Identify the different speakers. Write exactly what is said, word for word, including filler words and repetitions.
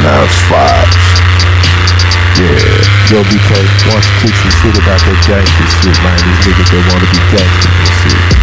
Speaker 1: times five. Yeah, yo, because once kick some shit about that gangster shit, man, these niggas they wanna be gangsters and shit.